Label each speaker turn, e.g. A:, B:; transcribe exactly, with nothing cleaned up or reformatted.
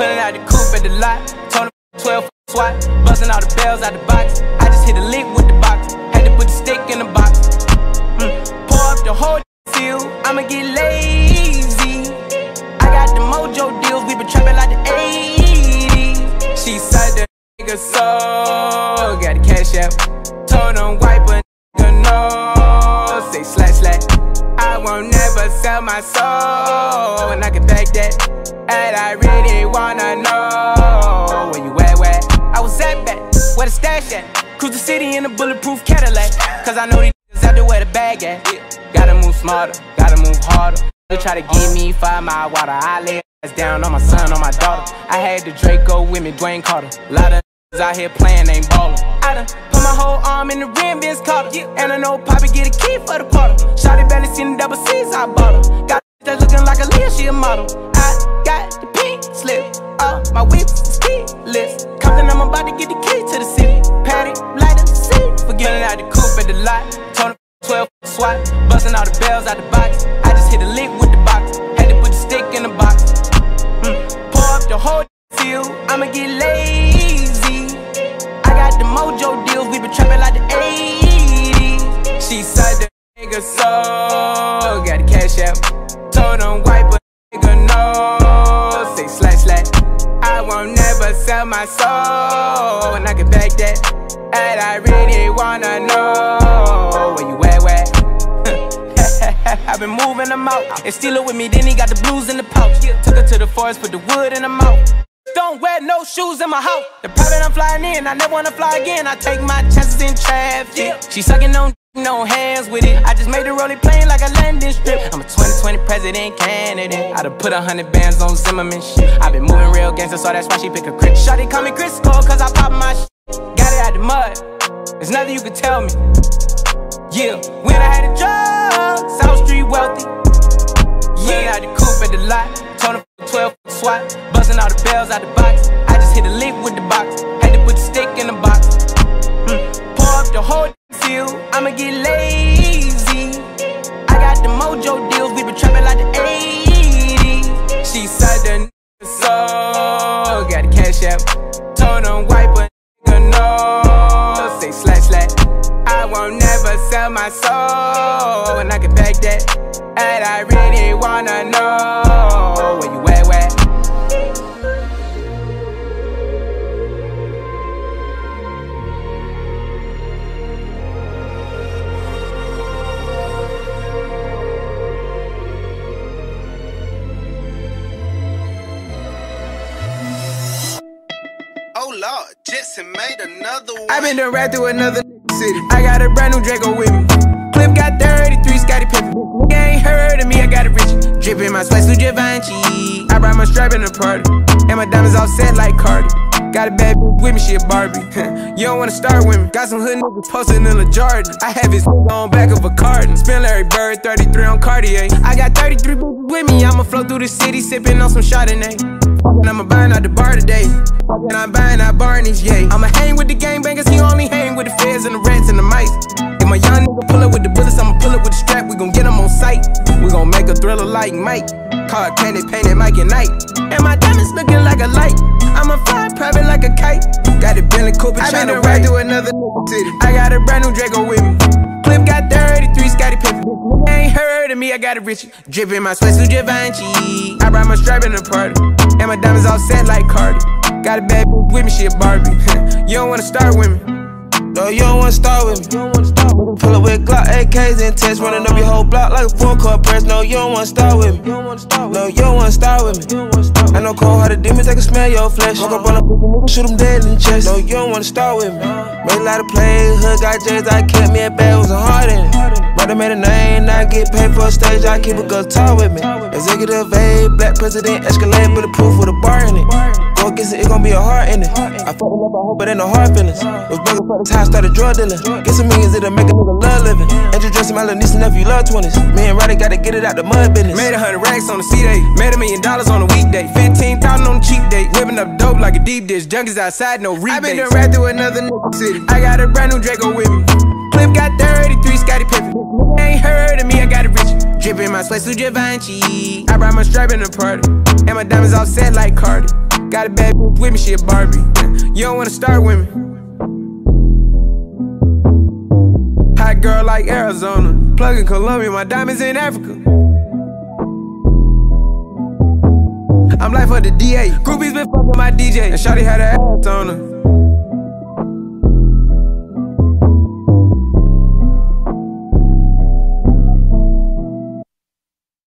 A: Pulling out the coupe at the lot. Told him twelve swat. Busting all the bells out the box. I just hit a lick with the box. Had to put the stick in the box. Mm. Pour up the whole field. I'ma get lazy. I got the mojo deals. We been trapping like the eighties. She said the nigga so. Got the cash out. Told him wipe a nigga no. Say slash slash. I won't never sell my soul. And I can back that. And I really wanna know where you at, where I was at back, where the stash at. Cruise the city in a bulletproof Cadillac. Cause I know these niggas out there where the bag at. Gotta move smarter, gotta move harder. They try to give me five mile water. I lay ass down on my son, on my daughter. I had the Draco with me, Dwayne Carter. A lot of niggas out here playing, ain't ballin'. I done put my whole arm in the rim, Vince Carter. And I know Poppy get a key for the quarter. Shawty barely seen the double C's, I bought her. Got that looking like a Leah, she a model. I got the pink slip, uh, my whips is keyless. Compton, I'm about to get the key to the city. Patty, light up the city. Forgetting out the coupe at the lot. Told him twelve swat. Busting all the bells out the box. I just hit a lick with the box. Had to put the stick in the box. Mm. Pour up the whole field. I'ma get lazy. I got the mojo deals. We been trapping like the eighties. She said the nigga so. Got the cash out. Told him wipe a nigga no. Say slash slash. I won't never sell my soul. And I can back that. And I really wanna know where you at, where I've been moving them out. And steal it with me, then he got the blues in the pouch. Took her to the forest, put the wood in the mouth. Don't wear no shoes in my house. The private I'm flying in, I never wanna fly again. I take my chances in traffic. She sucking on no hands with it. I just made the rolling plane like a landing strip. I'm a twenty twenty president candidate. I done put a hundred bands on Zimmerman shit. I been moving real gangster, so that's why she pick a crit. Shawty call me Crisco, cause I pop my shit. Got it out the mud. There's nothing you can tell me. Yeah, when I had a job, South Street wealthy. Yeah, out the coupe at the lot. Told him twelve swat. Busting all the bells out the box. I just hit a lick with the box. Had to put the stick in the box. Mm. Pour up the whole field. I'ma get lazy. I got the mojo deals. We been trapping like the eighties. She said the nigga so. Got the cash out. Told him wipe a nigga no. Say slash slash. I won't never sell my soul. And I can back that. And I really wanna know where you at, where
B: Oh Lord, Jetson made another one.
A: I been done right through another city. I got a brand new Draco with me. Clip got thirty-three, Scotty Pippen. Nigga ain't heard of me, I got it rich. Drippin' my spice, new Givenchy. I brought my strap in the party. And my diamonds all set like Cardi. Got a bad bitch with me, she a Barbie. You don't wanna start with me. Got some hood niggas posted in a Jordan. I have his on back of a carton. Spin Larry Bird, thirty-three on Cartier. I got thirty-three bitches with me. I'ma flow through the city, sippin' on some Chardonnay. And I'ma buying out the bar today. And I'm buying out Barney's, yeah. I'ma hang with the gangbangers, he only hang with the feds and the rats and the mice. If my young nigga pull up with the bullets, I'ma pull up with the strap. We gon' get him on sight. We gon' make a thriller like Mike. Car candy painted Mike and Night. And my diamonds looking like a light. I'ma fly private like a kite. Got a Bentley Coupe and tryna ride through another city. I got a brand new Draco with me. Clip got thirty-three, Scotty Pippen. Ain't heard of me, I got it rich. Drippin' my sweat, new Givenchy. I brought my strap in the party. And my diamonds all set like Cardi. Got a bad bitch with me, she a Barbie. You don't wanna start with me. No, you don't wanna start with me. Pull up with Glock A Ks and tests, running up your whole block like a full court press. No, you don't wanna start with me. No, you don't wanna start with me. I know cold-hearted demons, they can smell your flesh. Walk up on a nigga, shoot them dead in the chest. No, you don't wanna start with me. Made a lot of plays, hood got J's, I kept me a bag, was a heart in it. Brother made a name, now I get paid for a stage, I keep a good talk with me. Executive A, black president, Escalade, bulletproof with a bar in it. Go against it, it gon' be a heart in it. I fucked up, I hope it ain't no hard feelings. Was broken for the time, started drug dealing. Get some millions, it'll make a nigga love living. Introducing my little niece and nephew, love twenties. Me and Roddy gotta get it out the mud business. Made a hundred racks on the C-Day. Made a million dollars on a weekday. Fifteen thousand on the cheap day. Whipping up dope like a deep dish. Junkies outside, no rebates. I been done right through another city. I got a brand new Draco with me. Clip got thirty-three, Scotty Pippen. Ain't heard of me, I got it rich. Drippin' my sweat suit Givenchy. I brought my strap in the party, and my diamonds all set like Cardi. Got a bad bitch with me, she a Barbie. You don't wanna start with me. Hot girl like Arizona. Plug in Colombia, my diamonds in Africa. I'm like for the D A. Groupies been fucking my D J, and shawty had her ass on her.